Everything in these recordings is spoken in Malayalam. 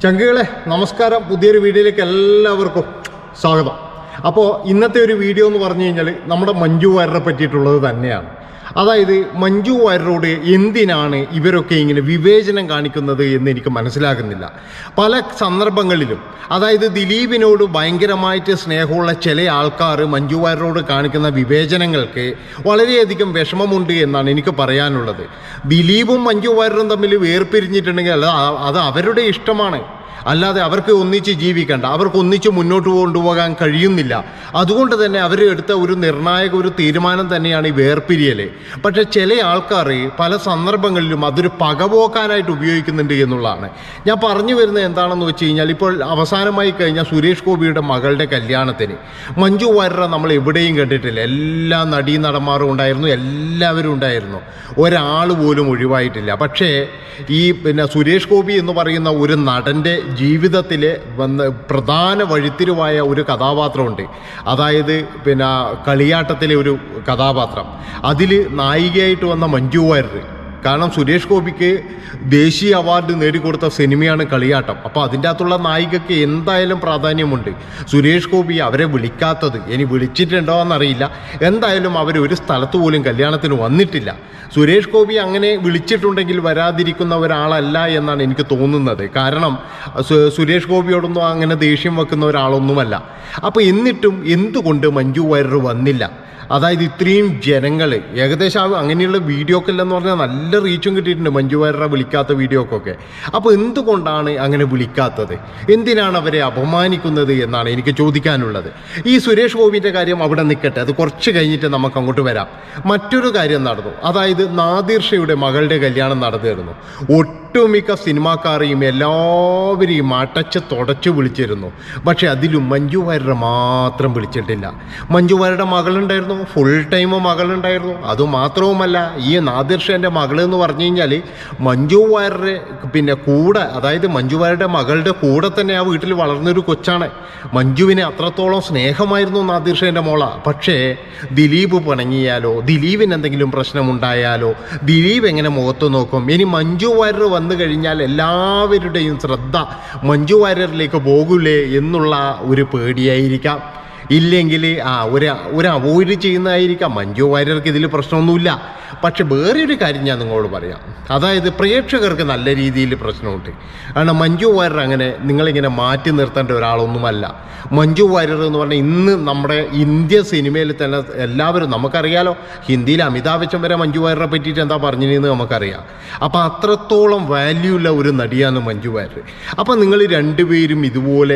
ചങ്കുകളെ നമസ്കാരം. പുതിയൊരു വീഡിയോയിലേക്ക് എല്ലാവർക്കും സ്വാഗതം. അപ്പോൾ ഇന്നത്തെ ഒരു വീഡിയോ എന്ന് പറഞ്ഞു കഴിഞ്ഞാൽ നമ്മുടെ മഞ്ജു വാര്യരെ പറ്റിയിട്ടുള്ളത് തന്നെയാണ്. അതായത് മഞ്ജു വാര്യരോട് എന്തിനാണ് ഇവരൊക്കെ ഇങ്ങനെ വിവേചനം കാണിക്കുന്നത് എന്ന് എനിക്ക് മനസ്സിലാകുന്നില്ല. പല സന്ദർഭങ്ങളിലും അതായത് ദിലീപിനോട് ഭയങ്കരമായിട്ട് സ്നേഹമുള്ള ചില ആൾക്കാർ മഞ്ജു വാര്യരോട് കാണിക്കുന്ന വിവേചനങ്ങൾക്ക് വളരെയധികം വിഷമമുണ്ട് എന്നാണ് എനിക്ക് പറയാനുള്ളത്. ദിലീപും മഞ്ജു വാര്യരും തമ്മിൽ വേർപിരിഞ്ഞിട്ടുണ്ടെങ്കിൽ അത് അവരുടെ ഇഷ്ടമാണ്, അല്ലാതെ അവർക്ക് ഒന്നിച്ച് ജീവിക്കണ്ട, അവർക്ക് ഒന്നിച്ച് മുന്നോട്ട് കൊണ്ടുപോകാൻ കഴിയുന്നില്ല. അതുകൊണ്ട് തന്നെ അവർ എടുത്ത ഒരു നിർണായക ഒരു തീരുമാനം തന്നെയാണ് ഈ വേർപിരിയൽ. പക്ഷേ ചില ആൾക്കാർ പല സന്ദർഭങ്ങളിലും അതൊരു പകപോക്കാനായിട്ട് ഉപയോഗിക്കുന്നുണ്ട് എന്നുള്ളതാണ്. ഞാൻ പറഞ്ഞു വരുന്നത് എന്താണെന്ന് വെച്ച് കഴിഞ്ഞാൽ, ഇപ്പോൾ അവസാനമായി കഴിഞ്ഞ സുരേഷ് ഗോപിയുടെ മകളുടെ കല്യാണത്തിന് മഞ്ജു വാര്യരെ നമ്മൾ എവിടെയും കണ്ടിട്ടില്ല. എല്ലാ നടീനടന്മാരും ഉണ്ടായിരുന്നു, എല്ലാവരും ഉണ്ടായിരുന്നു, ഒരാൾ പോലും ഒഴിവായിട്ടില്ല. പക്ഷേ ഈ സുരേഷ് ഗോപി എന്ന് പറയുന്ന ഒരു നടൻ്റെ ജീവിതത്തിലെ പ്രധാന വഴിത്തിരിവായ ഒരു കഥാപാത്രമുണ്ട്. അതായത് കളിയാട്ടത്തിലെ ഒരു കഥാപാത്രം. അതിൽ നായികയായിട്ട് വന്ന മഞ്ജു വാര്യർ. കാരണം സുരേഷ് ഗോപിക്ക് ദേശീയ അവാർഡ് നേടിക്കൊടുത്ത സിനിമയാണ് കളിയാട്ടം. അപ്പോൾ അതിൻ്റെ അകത്തുള്ള നായികയ്ക്ക് എന്തായാലും പ്രാധാന്യമുണ്ട്. സുരേഷ് ഗോപി അവരെ വിളിക്കാത്തത്, ഇനി വിളിച്ചിട്ടുണ്ടോ എന്നറിയില്ല, എന്തായാലും അവർ ഒരു സ്ഥലത്ത് പോലും കല്യാണത്തിന് വന്നിട്ടില്ല. സുരേഷ് ഗോപി അങ്ങനെ വിളിച്ചിട്ടുണ്ടെങ്കിൽ വരാതിരിക്കുന്ന ഒരാളല്ല എന്നാണ് എനിക്ക് തോന്നുന്നത്. കാരണം സുരേഷ് ഗോപിയോടൊന്നും അങ്ങനെ ദേഷ്യം വെക്കുന്ന ഒരാളൊന്നുമല്ല. അപ്പോൾ എന്നിട്ടും എന്തുകൊണ്ട് മഞ്ജു വാര്യർ വന്നില്ല? അതായത് ഇത്രയും ജനങ്ങൾ ഏകദേശം അങ്ങനെയുള്ള വീഡിയോക്കെല്ലാം പറഞ്ഞാൽ നല്ല റീച്ചും കിട്ടിയിട്ടുണ്ട് മഞ്ജു വാര്യരെ വിളിക്കാത്ത വീഡിയോക്കൊക്കെ. അപ്പോൾ എന്തുകൊണ്ടാണ് അങ്ങനെ വിളിക്കാത്തത്? എന്തിനാണ് അവരെ അപമാനിക്കുന്നത് എന്നാണ് എനിക്ക് ചോദിക്കാനുള്ളത്. ഈ സുരേഷ് ഗോപിൻ്റെ കാര്യം അവിടെ നിൽക്കട്ടെ, അത് കുറച്ച് കഴിഞ്ഞിട്ട് നമുക്ക് അങ്ങോട്ട് വരാം. മറ്റൊരു കാര്യം നടന്നു. അതായത് നാദിർ ഷയുടെ മകളുടെ കല്യാണം നടന്നിരുന്നു. ഒട്ടുമിക്ക സിനിമാക്കാരെയും എല്ലാവരെയും അടച്ച് തുടച്ച് വിളിച്ചിരുന്നു. പക്ഷെ അതിലും മഞ്ജു വാര്യരെ മാത്രം വിളിച്ചിട്ടില്ല. മഞ്ജു വാര്യരുടെ മകളുണ്ടായിരുന്നു, ഫുൾ ടൈം മകളുണ്ടായിരുന്നു. അതുമാത്രവുമല്ല, ഈ നാദിർ ഷേൻ്റെ മകൾ എന്ന് പറഞ്ഞു കഴിഞ്ഞാൽ മഞ്ജു വാര്യരുടെ കൂടെ, അതായത് മഞ്ജു വാര്യരുടെ മകളുടെ കൂടെ തന്നെ ആ വീട്ടിൽ വളർന്നൊരു കൊച്ചാണ്. മഞ്ജുവിന് അത്രത്തോളം സ്നേഹമായിരുന്നു നാദിർ ഷേൻ്റെ മോള. പക്ഷേ ദിലീപ് പിണങ്ങിയാലോ, ദിലീപിന് എന്തെങ്കിലും പ്രശ്നമുണ്ടായാലോ ദിലീപ് എങ്ങനെ മുഖത്ത് നോക്കും? ഇനി മഞ്ജു വാര്യർ വന്നു കഴിഞ്ഞാൽ എല്ലാവരുടെയും ശ്രദ്ധ മഞ്ജു വാര്യരിലേക്ക് പോകൂലേ എന്നുള്ള ഒരു പേടിയായിരിക്കാം. ഇല്ലെങ്കിൽ ഒരു അവോയ്ഡ് ചെയ്യുന്നതായിരിക്കാം. മഞ്ജു വാര്യർക്ക് ഇതിൽ പ്രശ്നമൊന്നുമില്ല. പക്ഷെ വേറൊരു കാര്യം ഞാൻ നിങ്ങളോട് പറയാം. അതായത് പ്രേക്ഷകർക്ക് നല്ല രീതിയിൽ പ്രശ്നമുണ്ട്. കാരണം മഞ്ജു വാര്യർ അങ്ങനെ നിങ്ങളിങ്ങനെ മാറ്റി നിർത്തേണ്ട ഒരാളൊന്നുമല്ല. മഞ്ജു വാര്യർ എന്ന് പറഞ്ഞാൽ ഇന്ന് നമ്മുടെ ഇന്ത്യ സിനിമയിൽ തന്നെ എല്ലാവരും, നമുക്കറിയാലോ, ഹിന്ദിയിൽ അമിതാഭ് ബച്ചൻ വരെ മഞ്ജു വാര്യരെ പറ്റിയിട്ട് എന്താ പറഞ്ഞിരുന്നത് നമുക്കറിയാം. അപ്പോൾ അത്രത്തോളം വാല്യൂ ഉള്ള ഒരു നടിയാണ് മഞ്ജു വാര്യർ. അപ്പോൾ നിങ്ങൾ രണ്ടുപേരും ഇതുപോലെ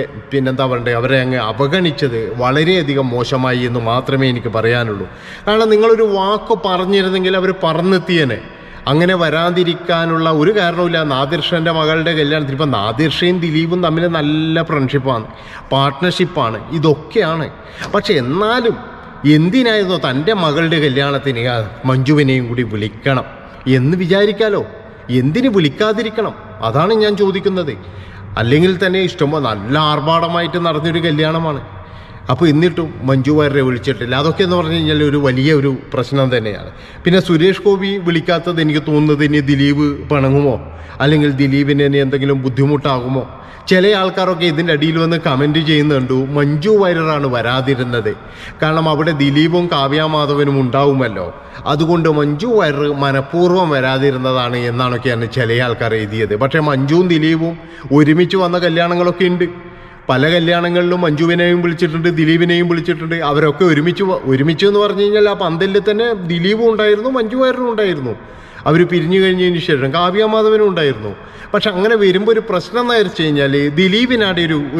അവരെ അങ്ങ് അവഗണിച്ചത് വളരെയധികം മോശമായി എന്ന് മാത്രമേ എനിക്ക് പറയാനുള്ളൂ. കാരണം നിങ്ങളൊരു വാക്ക് പറഞ്ഞിരുന്നെങ്കിൽ അവർ പറഞ്ഞെത്തിയേനെ. അങ്ങനെ വരാതിരിക്കാനുള്ള ഒരു കാരണവുമില്ല. നാദിർ ഷേൻ്റെ മകളുടെ കല്യാണത്തിന് ഇപ്പം നാദിർ ഷേയും ദിലീപും തമ്മിൽ നല്ല ഫ്രണ്ട്ഷിപ്പാണ്, പാർട്ട്ണർഷിപ്പാണ്, ഇതൊക്കെയാണ്. പക്ഷെ എന്നാലും എന്തിനായിരുന്നു തൻ്റെ മകളുടെ കല്യാണത്തിന് മഞ്ജുവിനെയും കൂടി വിളിക്കണം എന്ന് വിചാരിക്കാലോ? എന്തിന് വിളിക്കാതിരിക്കണം? അതാണ് ഞാൻ ചോദിക്കുന്നത്. അല്ലെങ്കിൽ തന്നെ ഇഷ്ടമോ നല്ല ആർഭാടമായിട്ട് നടന്നൊരു കല്യാണമാണ്. അപ്പോൾ എന്നിട്ടും മഞ്ജു വാര്യരെ വിളിച്ചിട്ടില്ല. അതൊക്കെ എന്ന് പറഞ്ഞു കഴിഞ്ഞാൽ ഒരു വലിയ ഒരു പ്രശ്നം തന്നെയാണ്. പിന്നെ സുരേഷ് ഗോപി വിളിക്കാത്തത് എനിക്ക് തോന്നുന്നത് ഇനി ദിലീപ് പിണങ്ങുമോ, അല്ലെങ്കിൽ ദിലീപിന് ഇനി എന്തെങ്കിലും ബുദ്ധിമുട്ടാകുമോ? ചില ആൾക്കാരൊക്കെ ഇതിൻ്റെ അടിയിൽ വന്ന് കമൻറ്റ് ചെയ്യുന്നുണ്ട് മഞ്ജു വാര്യരാണ് വരാതിരുന്നത്, കാരണം അവിടെ ദിലീപും കാവ്യാമാധവനും ഉണ്ടാവുമല്ലോ, അതുകൊണ്ട് മഞ്ജു വാര്യർ മനഃപൂർവ്വം വരാതിരുന്നതാണ് എന്നാണൊക്കെയാണ് ചില ആൾക്കാർ എഴുതിയത്. പക്ഷേ മഞ്ജുവും ദിലീപും ഒരുമിച്ച് വന്ന കല്യാണങ്ങളൊക്കെ ഉണ്ട്. പല കല്യാണങ്ങളിലും മഞ്ജുവിനെയും വിളിച്ചിട്ടുണ്ട്, ദിലീപിനെയും വിളിച്ചിട്ടുണ്ട്. അവരൊക്കെ ഒരുമിച്ച് എന്ന് പറഞ്ഞു കഴിഞ്ഞാൽ ആ പന്തലിൽ തന്നെ ദിലീപും ഉണ്ടായിരുന്നു, മഞ്ജു വാര്യരും ഉണ്ടായിരുന്നു. അവർ പിരിഞ്ഞു കഴിഞ്ഞതിന് ശേഷം കാവ്യാമാധവനും ഉണ്ടായിരുന്നു. പക്ഷെ അങ്ങനെ വരുമ്പോൾ ഒരു പ്രശ്നം എന്ന് വെച്ച് കഴിഞ്ഞാൽ ദിലീപിനാടെ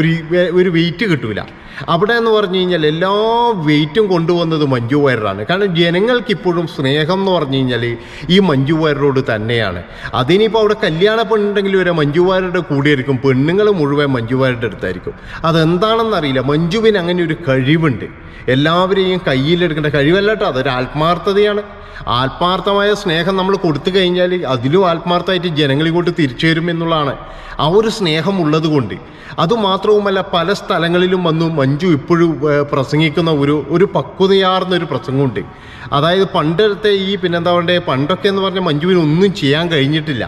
ഒരു വെയിറ്റ് കിട്ടൂല. അവിടെ എന്ന് പറഞ്ഞു കഴിഞ്ഞാൽ എല്ലാ വെയിറ്റും കൊണ്ടുവന്നത് മഞ്ജു വാര്യരാണ്. കാരണം ജനങ്ങൾക്കിപ്പോഴും സ്നേഹം എന്ന് പറഞ്ഞു കഴിഞ്ഞാൽ ഈ മഞ്ജു വാര്യരോട് തന്നെയാണ്. അതിനിപ്പോൾ അവിടെ കല്യാണ പെണ്ണുണ്ടെങ്കിൽ വരെ മഞ്ജു വാര്യരുടെ കൂടെയായിരിക്കും, പെണ്ണുങ്ങൾ മുഴുവൻ മഞ്ജു വാര്യരുടെ അടുത്തായിരിക്കും. അതെന്താണെന്നറിയില്ല. മഞ്ജുവിന് അങ്ങനെ ഒരു കഴിവുണ്ട്, എല്ലാവരെയും കയ്യിലെടുക്കേണ്ട കഴിവല്ലട്ടോ, അതൊരു ആത്മാർത്ഥതയാണ്. ആത്മാർത്ഥമായ സ്നേഹം നമ്മൾ കൊടുത്തു കഴിഞ്ഞാൽ അതിലും ആത്മാർത്ഥമായിട്ട് ജനങ്ങളിങ്ങോട്ട് തിരിച്ചു വരും എന്നുള്ളതാണ്. ആ ഒരു സ്നേഹം ഉള്ളത് കൊണ്ട്. അതുമാത്രവുമല്ല, പല സ്ഥലങ്ങളിലും വന്നു മഞ്ജു ഇപ്പോഴും പ്രസംഗിക്കുന്ന ഒരു പക്വതയാർന്നൊരു പ്രസംഗമുണ്ട്. അതായത് പണ്ടത്തെ ഈ പണ്ടൊക്കെ എന്ന് പറഞ്ഞാൽ മഞ്ജുവിന് ഒന്നും ചെയ്യാൻ കഴിഞ്ഞിട്ടില്ല.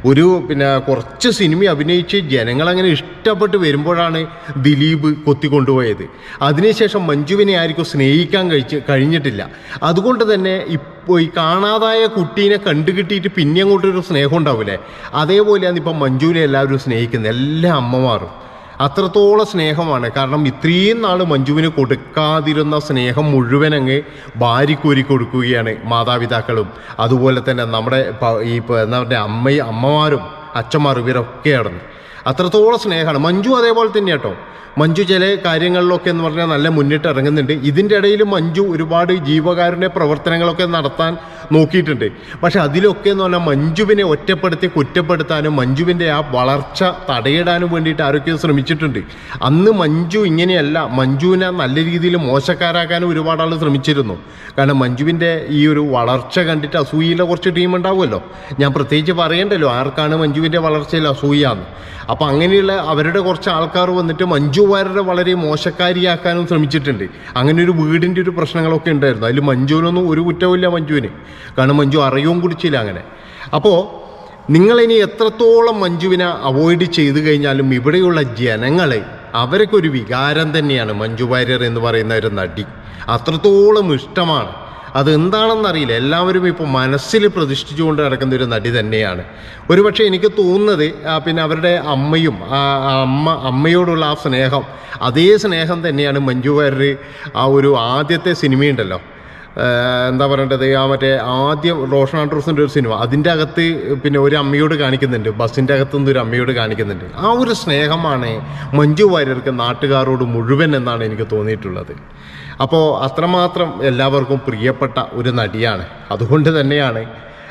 ഒരു പിന്നെ കുറച്ച് സിനിമ അഭിനയിച്ച് ജനങ്ങളങ്ങനെ ഇഷ്ടപ്പെട്ട് വരുമ്പോഴാണ് ദിലീപ് കൊത്തിക്കൊണ്ടുപോയത്. അതിനുശേഷം മഞ്ജുവിനെ ആർക്കും സ്നേഹിക്കാൻ കഴിഞ്ഞിട്ടില്ല. അതുകൊണ്ട് തന്നെ ഇപ്പോൾ ഈ കാണാതായ കുട്ടീനെ കണ്ടുകിട്ടിയിട്ട് പിന്നെ അങ്ങോട്ടൊരു സ്നേഹം ഉണ്ടാവില്ലേ, അതേപോലെയാണ് ഇപ്പം മഞ്ജുവിനെ എല്ലാവരും സ്നേഹിക്കുന്നത്, എല്ലാ അമ്മമാരും. അത്രത്തോളം സ്നേഹമാണ്. കാരണം ഇത്രയും നാൾ മഞ്ജുവിന് കൊടുക്കാതിരുന്ന സ്നേഹം മുഴുവൻ അങ്ങ് ഭാര്യയ്ക്കൊരുക്കി കൊടുക്കുകയാണ് മാതാപിതാക്കളും, അതുപോലെ തന്നെ നമ്മുടെ ഈ എന്താ പറയുക അമ്മമാരും അച്ഛന്മാരും ഇവരൊക്കെ നടന്ന്. അത്രത്തോളം സ്നേഹമാണ്. മഞ്ജു അതേപോലെ തന്നെ കേട്ടോ. മഞ്ജു ചില കാര്യങ്ങളിലൊക്കെ എന്ന് പറഞ്ഞാൽ നല്ല മുന്നിട്ട് ഇറങ്ങുന്നുണ്ട്. ഇതിൻ്റെ ഇടയിൽ മഞ്ജു ഒരുപാട് ജീവകാരുണ്യ പ്രവർത്തനങ്ങളൊക്കെ നടത്താൻ നോക്കിയിട്ടുണ്ട്. പക്ഷെ അതിലൊക്കെ എന്ന് പറഞ്ഞാൽ മഞ്ജുവിനെ ഒറ്റപ്പെടുത്തി കുറ്റപ്പെടുത്താനും മഞ്ജുവിൻ്റെ ആ വളർച്ച തടയിടാനും വേണ്ടിയിട്ട് ആരൊക്കെ ശ്രമിച്ചിട്ടുണ്ട്. അന്ന് മഞ്ജു ഇങ്ങനെയല്ല, മഞ്ജുവിനെ നല്ല രീതിയിൽ മോശക്കാരാക്കാനും ഒരുപാട് ആൾ ശ്രമിച്ചിരുന്നു. കാരണം മഞ്ജുവിൻ്റെ ഈ ഒരു വളർച്ച കണ്ടിട്ട് അസൂയയിലെ കുറച്ച് ടീം ഉണ്ടാവുമല്ലോ. ഞാൻ പ്രത്യേകിച്ച് പറയണ്ടല്ലോ ആർക്കാണ് മഞ്ജുവിൻ്റെ വളർച്ചയിൽ അസൂയാന്ന്. അപ്പോൾ അങ്ങനെയുള്ള അവരുടെ കുറച്ച് ആൾക്കാർ വന്നിട്ട് മഞ്ജു വാര്യരെ വളരെ മോശക്കാരിയാക്കാനും ശ്രമിച്ചിട്ടുണ്ട്. അങ്ങനെ ഒരു വീടിൻ്റെ ഒരു പ്രശ്നങ്ങളൊക്കെ ഉണ്ടായിരുന്നു. അതിൽ മഞ്ജുവിനൊന്നും ഒരു കുറ്റവുമില്ല മഞ്ജുവിന്, കാരണം മഞ്ജു അറിയവും കുടിച്ചില്ല അങ്ങനെ. അപ്പോൾ നിങ്ങളിനി എത്രത്തോളം മഞ്ജുവിനെ അവോയ്ഡ് ചെയ്തു കഴിഞ്ഞാലും ഇവിടെയുള്ള ജനങ്ങളെ അവരൊക്കെ ഒരു വികാരം തന്നെയാണ് മഞ്ജു വാര്യർ എന്ന് പറയുന്ന ഒരു നടി. അത്രത്തോളം ഇഷ്ടമാണ്. അതെന്താണെന്നറിയില്ല, എല്ലാവരും ഇപ്പോൾ മനസ്സിൽ പ്രതിഷ്ഠിച്ചുകൊണ്ട് നടക്കുന്ന ഒരു നടി തന്നെയാണ്. ഒരുപക്ഷെ എനിക്ക് തോന്നുന്നത് പിന്നെ അവരുടെ അമ്മയും അമ്മയോടുള്ള ആ സ്നേഹം, അതേ സ്നേഹം തന്നെയാണ് മഞ്ജു വാര്യർ ആ ഒരു ആദ്യത്തെ സിനിമയുണ്ടല്ലോ, എന്താ പറയേണ്ടത്, ആ മറ്റേ ആദ്യം റോഷൻ ആൻഡ്രൂസിൻ്റെ ഒരു സിനിമ, അതിൻ്റെ അകത്ത് പിന്നെ ഒരു അമ്മയോട് കാണിക്കുന്നുണ്ട്, ബസ്സിൻ്റെ അകത്തുനിന്ന് ഒരു അമ്മയോട് കാണിക്കുന്നുണ്ട്. ആ ഒരു സ്നേഹമാണ് മഞ്ജു വാര്യർക്ക് നാട്ടുകാരോട് മുഴുവൻ എന്നാണ് എനിക്ക് തോന്നിയിട്ടുള്ളത്. അപ്പോൾ അത്രമാത്രം എല്ലാവർക്കും പ്രിയപ്പെട്ട ഒരു നടിയാണ്. അതുകൊണ്ട് തന്നെയാണ്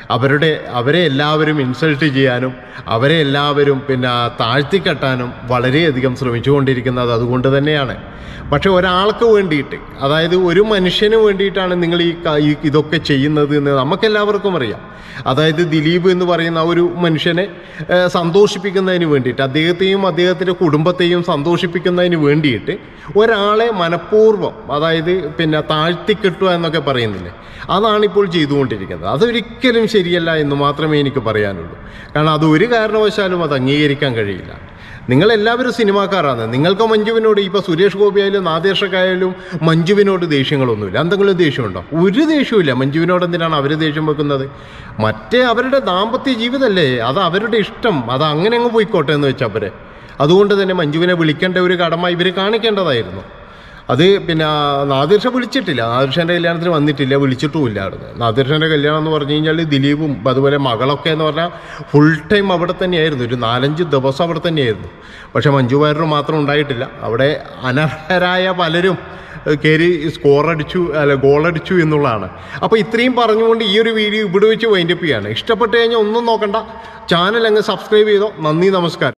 അവരെ എല്ലാവരും ഇൻസൾട്ട് ചെയ്യാനും അവരെ എല്ലാവരും പിന്നെ താഴ്ത്തിക്കെട്ടാനും വളരെയധികം ശ്രമിച്ചുകൊണ്ടിരിക്കുന്നത് അതുകൊണ്ട് തന്നെയാണ്. പക്ഷെ ഒരാൾക്ക് വേണ്ടിയിട്ട്, അതായത് ഒരു മനുഷ്യന് വേണ്ടിയിട്ടാണ് നിങ്ങൾ ഇതൊക്കെ ചെയ്യുന്നത് എന്ന് നമുക്കെല്ലാവർക്കും അറിയാം. അതായത് ദിലീപ് എന്ന് പറയുന്ന ഒരു മനുഷ്യനെ സന്തോഷിപ്പിക്കുന്നതിന് വേണ്ടിയിട്ട്, അദ്ദേഹത്തെയും അദ്ദേഹത്തിൻ്റെ കുടുംബത്തെയും സന്തോഷിപ്പിക്കുന്നതിന് വേണ്ടിയിട്ട് ഒരാളെ മനഃപൂർവ്വം, അതായത് പിന്നെ താഴ്ത്തിക്കെട്ടുക എന്നൊക്കെ പറയുന്നില്ലേ, അതാണിപ്പോൾ ചെയ്തുകൊണ്ടിരിക്കുന്നത്. അതൊരിക്കലും ശരിയല്ല എന്ന് മാത്രമേ എനിക്ക് പറയാനുള്ളൂ. കാരണം അത് ഒരു കാരണവശാലും അത് അംഗീകരിക്കാൻ കഴിയില്ല. നിങ്ങളെല്ലാവരും സിനിമാക്കാരാണ്. നിങ്ങൾക്ക് മഞ്ജുവിനോട്, ഇപ്പോൾ സുരേഷ് ഗോപി ആയാലും നാദേർഷക്കായാലും മഞ്ജുവിനോട് ദേഷ്യങ്ങളൊന്നുമില്ല. എന്തെങ്കിലും ദേഷ്യമുണ്ടോ? ഒരു ദേഷ്യമില്ല. മഞ്ജുവിനോട് എന്തിനാണ് അവർ ദേഷ്യം വെക്കുന്നത്? മറ്റേ അവരുടെ ദാമ്പത്യ ജീവിതമല്ലേ, അത് അവരുടെ ഇഷ്ടം, അത് അങ്ങനെ അങ്ങ് പോയിക്കോട്ടെ എന്ന് വെച്ചാൽ അവരെ. അതുകൊണ്ട് തന്നെ മഞ്ജുവിനെ വിളിക്കേണ്ട ഒരു കടമ ഇവർ കാണിക്കേണ്ടതായിരുന്നു. അത് പിന്നെ നാദിർഷ വിളിച്ചിട്ടില്ല, നാദിർഷൻ്റെ കല്യാണത്തിന് വന്നിട്ടില്ല, വിളിച്ചിട്ടുമില്ല. അവിടുന്ന് നാദിർഷൻ്റെ കല്യാണം എന്ന് പറഞ്ഞു കഴിഞ്ഞാൽ ദിലീപും അതുപോലെ മകളൊക്കെ എന്ന് പറഞ്ഞാൽ ഫുൾ ടൈം അവിടെ തന്നെയായിരുന്നു, ഒരു 4-5 ദിവസം അവിടെ തന്നെയായിരുന്നു. പക്ഷെ മഞ്ജു വാര്യർ മാത്രം ഉണ്ടായിട്ടില്ല. അവിടെ അനർഹരായ പലരും കയറി ഗോളടിച്ചു എന്നുള്ളതാണ്. അപ്പോൾ ഇത്രയും പറഞ്ഞുകൊണ്ട് ഈ ഒരു വീഡിയോ ഇവിടെ വെച്ച് വൈൻഡപ്പ് ചെയ്യാണ്. ഇഷ്ടപ്പെട്ട് കഴിഞ്ഞാൽ ഒന്നും നോക്കണ്ട, ചാനൽ അങ്ങ് സബ്സ്ക്രൈബ് ചെയ്തോ. നന്ദി, നമസ്കാരം.